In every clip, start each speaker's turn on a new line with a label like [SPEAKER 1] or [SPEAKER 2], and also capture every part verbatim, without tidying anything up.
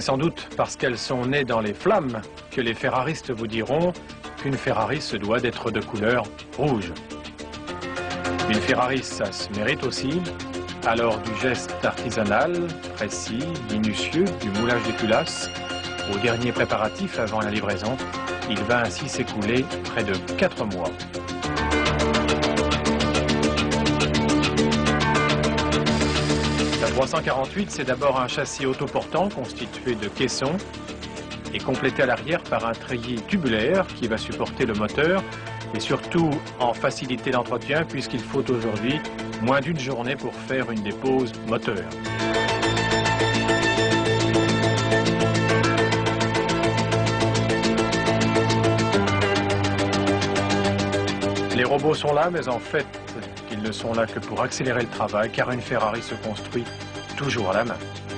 [SPEAKER 1] C'est sans doute parce qu'elles sont nées dans les flammes que les ferraristes vous diront qu'une Ferrari se doit d'être de couleur rouge. Une Ferrari, ça se mérite aussi. Alors du geste artisanal, précis, minutieux, du moulage des culasses, au dernier préparatif avant la livraison, il va ainsi s'écouler près de quatre mois. La trois cent quarante-huit, c'est d'abord un châssis autoportant constitué de caissons et complété à l'arrière par un treillis tubulaire qui va supporter le moteur et surtout en faciliter l'entretien puisqu'il faut aujourd'hui moins d'une journée pour faire une dépose moteur. Les robots sont là, mais en fait, ils ne sont là que pour accélérer le travail, car une Ferrari se construit toujours à la main.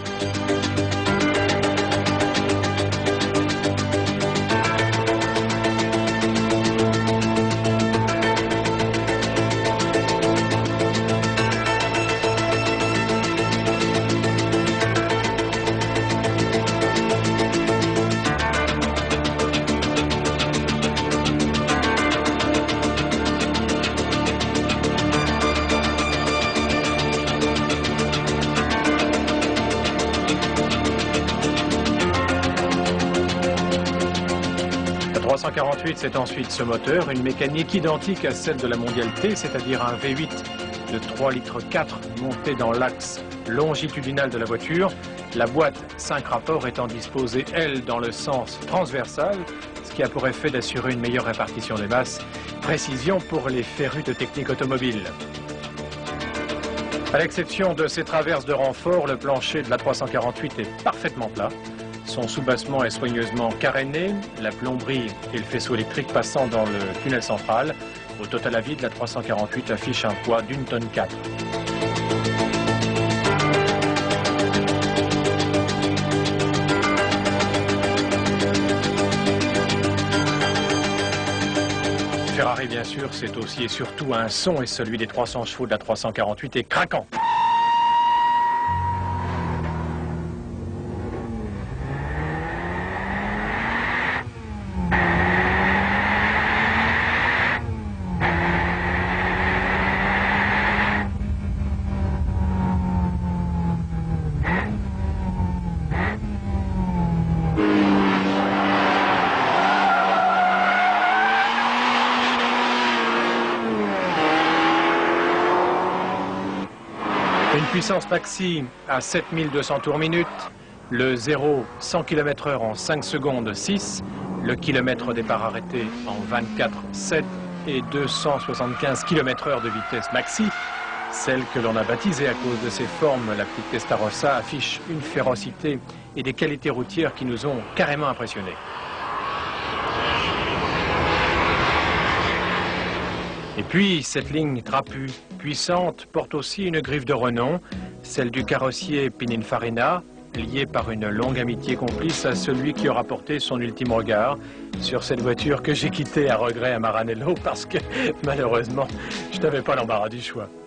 [SPEAKER 1] La trois cent quarante-huit, c'est ensuite ce moteur, une mécanique identique à celle de la Mondial T, c'est-à-dire un V huit de trois litres quatre monté dans l'axe longitudinal de la voiture, la boîte cinq rapports étant disposée, elle, dans le sens transversal, ce qui a pour effet d'assurer une meilleure répartition des masses, précision pour les férus de technique automobile. À l'exception de ces traverses de renfort, le plancher de la trois cent quarante-huit est parfaitement plat. Son soubassement est soigneusement caréné, la plomberie et le faisceau électrique passant dans le tunnel central. Au total à vide, la trois cent quarante-huit affiche un poids d'une tonne quatre. Ferrari, bien sûr, c'est aussi et surtout un son, et celui des trois cents chevaux de la trois cent quarante-huit est craquant. Une puissance maxi à sept mille deux cents tours minute, le zéro cent kilomètres heure en cinq secondes six, le kilomètre départ arrêté en vingt-quatre sept et deux cent soixante-quinze kilomètres heure de vitesse maxi. Celle que l'on a baptisée à cause de ses formes, la petite Testarossa, affiche une férocité et des qualités routières qui nous ont carrément impressionnés. Et puis, cette ligne trapue, puissante, porte aussi une griffe de renom, celle du carrossier Pininfarina, liée par une longue amitié complice à celui qui aura porté son ultime regard sur cette voiture que j'ai quittée à regret à Maranello parce que, malheureusement, je n'avais pas l'embarras du choix.